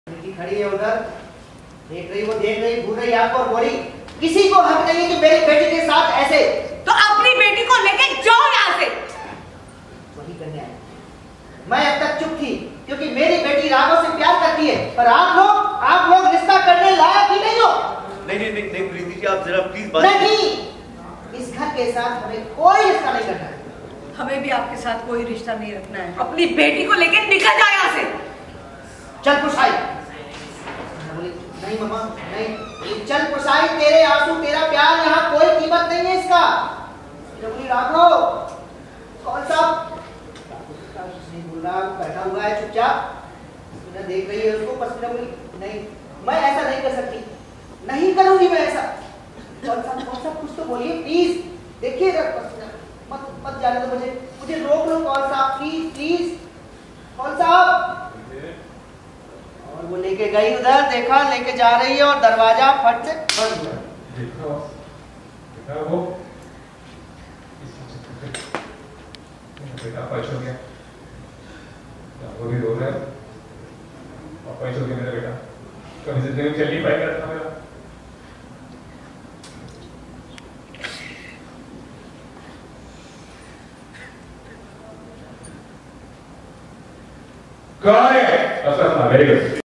बेटी खड़ी है उधर, देख रही, वो देख रही, घूर रही आपको और बोली किसी को हक नहीं कि मेरी बेटी के साथ ऐसे। तो अपनी बेटी को लेके जाओ यहाँ से। वही करने आए। मैं अब तक चुप थी क्योंकि मेरी बेटी राघव से प्यार करती है, पर आप लोग रिश्ता करने लायक ही नहीं हो। नहीं प्रीति जी, आप जरा प्लीज बात नहीं, इस घर के साथ हमें कोई रिश्ता नहीं करना है। हमें भी आपके साथ कोई रिश्ता नहीं रखना है। अपनी बेटी को लेके निकल जाओ यहाँ से। चल पुसाई। नहीं मामा नहीं, चल पुसाई, तेरे आंसू तेरा प्यार यहाँ कोई कीमत नहीं है इसका। बोली राघव कौन सा नहीं बोल रहा, बैठा हुआ है चुपचाप, देख रही है उसको। पसीना बोली नहीं, मैं ऐसा नहीं कर सकती, नहीं करूंगी मैं ऐसा। कौन सा कुछ तो बोलिए प्लीज। देखिए मत जाने दो मुझे रोक लो। कौन सा प्लीज कौन सा। और वो लेके गई उधर, देखा लेके जा रही है और दरवाजा फट से बंद हुआ। देखा वो बेटा पैसा गया, वो भी रो रहा है। पापा ही छोड़ के मेरा बेटा कभी जिंदगी में चल नहीं पाएगा मेरा। कौन है? Very good.